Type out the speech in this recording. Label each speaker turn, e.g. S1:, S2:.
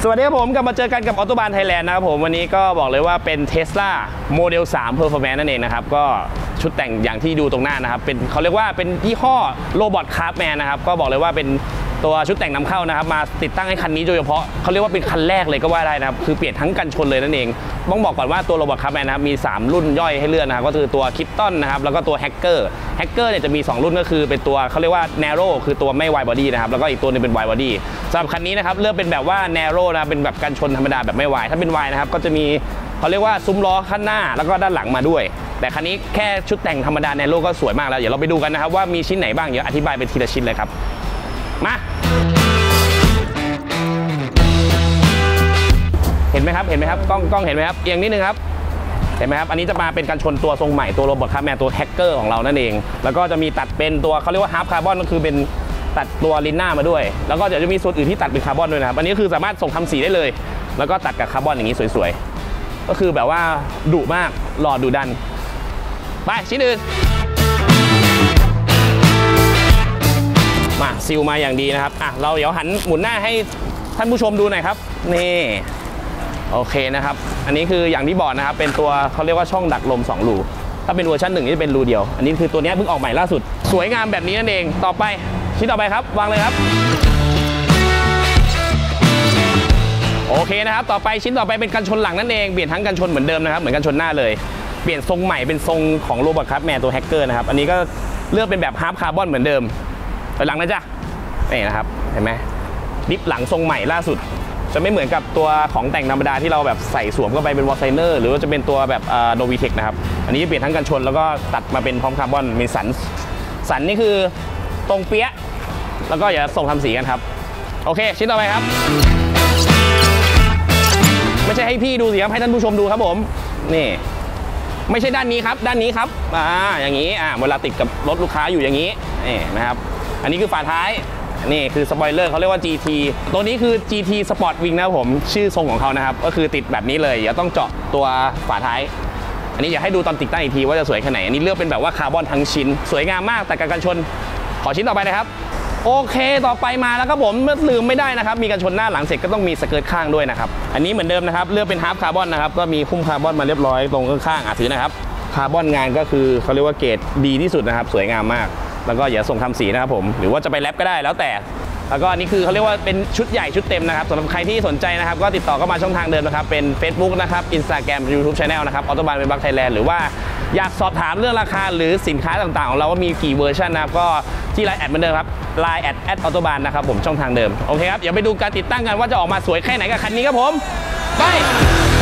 S1: วัสดีครับผมกลับมาเจอกันกับออโตบานไทยแลนด์นะครับผมวันนี้ก็บอกเลยว่าเป็น Tesla Model 3 Performance นั่นเองนะครับก็ชุดแต่งอย่างที่ดูตรงหน้านะครับเป็นเขาเรียกว่าเป็นยี่ห้อโรบอทคราฟแมนนะครับก็บอกเลยว่าเป็นตัวชุดแต่งนำเข้านะครับมาติดตั้งให้คันนี้โดยเฉพาะเขาเรียกว่าเป็นคันแรกเลยก็ว่าได้นะครับคือเปลี่ยนทั้งกันชนเลยนั่นเองต้องบอกก่อนว่าตัวโรบอทคราฟแมนนะครับมี3รุ่นย่อยให้เลือกนะครับก็คือตัวคิปตันนะครับแล้วก็ตัวแฮกเกอร์เนี่ยจะมี2รุ่นก็คือเป็นตัวเขาเรียกว่า Narrow คือตัวไม่ Wide Body นะครับแล้วก็อีกตัวนึงเป็น Wide Body สำหรับคันนี้นะครับเลือกเป็นแบบว่า Narrow นะเป็นแบบกันชนธรรมดาแบบไม่ Wide ถ้าเป็น Wide นะครับก็จะมีเขาเรียกว่าซุ้มล้อข้างหน้าแล้วก็ด้านหลังมาด้วยแต่คันนี้แค่ชุดแต่งธรรมดา Narrow ก็สวยมากแล้วเดี๋ยวเราไปดูกันนะครับว่ามีชิ้นไหนบ้างเดี๋ยวอธิบายเป็นทีละชิ้นเลยครับมาเห็นไหมครับกล้องเห็นไหมครับเอียงนิดนึงครับเห็นไหมครับอันนี้จะมาเป็นกันชนตัวทรงใหม่ตัวโรบอทคราฟแมนตัวแฮกเกอร์ของเรานั่นเองแล้วก็จะมีตัดเป็นตัวเขาเรียกว่าฮาร์ฟคาร์บอนก็คือเป็นตัดตัวลินหน้ามาด้วยแล้วก็เดี๋ยวจะมีส่วนอื่นที่ตัดเป็นคาร์บอนด้วยนะครับอันนี้คือสามารถส่งทำสีได้เลยแล้วก็ตัดกับคาร์บอนอย่างนี้สวยๆก็คือแบบว่าดุมากหล่อดุดันไปชิ้นอื่นมาซิลมาอย่างดีนะครับเราเดี๋ยวหันหมุนหน้าให้ท่านผู้ชมดูหน่อยครับนี่โอเคนะครับอันนี้คืออย่างที่บอกนะครับเป็นตัวเขาเรียกว่าช่องดักลม2รูถ้าเป็นเวอร์ชัน1จะเป็นรูเดียวอันนี้คือตัวนี้เพิ่งออกใหม่ล่าสุดสวยงามแบบนี้นั่นเองต่อไปชิ้นต่อไปครับวางเลยครับโอเคนะครับต่อไปชิ้นต่อไปเป็นกันชนหลังนั่นเองเปลี่ยนทั้งกันชนเหมือนเดิมนะครับเหมือนกันชนหน้าเลยเปลี่ยนทรงใหม่เป็นทรงของโรบอทคราฟแมนตัวแฮกเกอร์นะครับอันนี้ก็เลือกเป็นแบบฮาร์ฟคาร์บอนเหมือนเดิมไปหลังนะจ๊ะนี่นะครับเห็นไหมดิฟหลังทรงใหม่ล่าสุดจะไม่เหมือนกับตัวของแต่งธรรมดาที่เราแบบใส่สวมเข้าไปเป็นวอลไซเนอร์หรือว่าจะเป็นตัวแบบโนวีเทคนะครับอันนี้เปลี่ยนทั้งกันชนแล้วก็ตัดมาเป็นพร้อมคาร์บอนมีสันนี่คือตรงเปี้ยแล้วก็อย่าส่งทำสีกันครับโอเคชิ้นต่อไปครับไม่ใช่ให้พี่ดูสิครับให้ท่านผู้ชมดูครับผมนี่ไม่ใช่ด้านนี้ครับด้านนี้ครับอย่างนี้เวลาติดกับรถลูกค้าอยู่อย่างนี้นี่นะครับอันนี้คือฝาท้ายนี่คือสปอยเลอร์เขาเรียกว่า GT ตัวนี้คือ GT Sport Wing นะครับผมชื่อทรงของเขานะครับก็คือติดแบบนี้เลยอย่าต้องเจาะตัวฝาท้ายอันนี้อยากให้ดูตอนติดตั้งอีกทีว่าจะสวยแค่ไหนอันนี้เลือกเป็นแบบว่าคาร์บอนทั้งชิ้นสวยงามมากแต่กันชนขอชิ้นต่อไปนะครับโอเคต่อไปมาแล้วครับผมลืมไม่ได้นะครับมีกันชนหน้าหลังเสร็จก็ต้องมีสเกิร์ตข้างด้วยนะครับอันนี้เหมือนเดิมนะครับเลือกเป็นฮาร์ฟคาร์บอนนะครับก็มีหุ้มคาร์บอนมาเรียบร้อยตรงข้างถือนะครับคาร์บอนงานก็คือเขาเรียกว่าเกรดดีที่สุดนะครับสวยงามมากแล้วก็อย่าส่งทำสีนะครับผมหรือว่าจะไปแรปก็ได้แล้วแต่แล้วก็อันนี้คือเขาเรียกว่าเป็นชุดใหญ่ชุดเต็มนะครับสำหรับใครที่สนใจนะครับก็ติดต่อเข้ามาช่องทางเดิมนะครับเป็น Facebook นะครับ Instagram YouTube Channel นะครับออโตบานเป็นบัคไทยแลนด์หรือว่าอยากสอบถามเรื่องราคาหรือสินค้าต่างๆของเราว่ามีกี่เวอร์ชันนะครับก็ที่ Line แอดเหมือนเดิมครับ Line แอดออโตบานนะครับผมช่องทางเดิมโอเคครับเดี๋ยวไปดูการติดตั้งกันว่าจะออกมาสวยแค่ไหนกับคันนี้ครับผมไป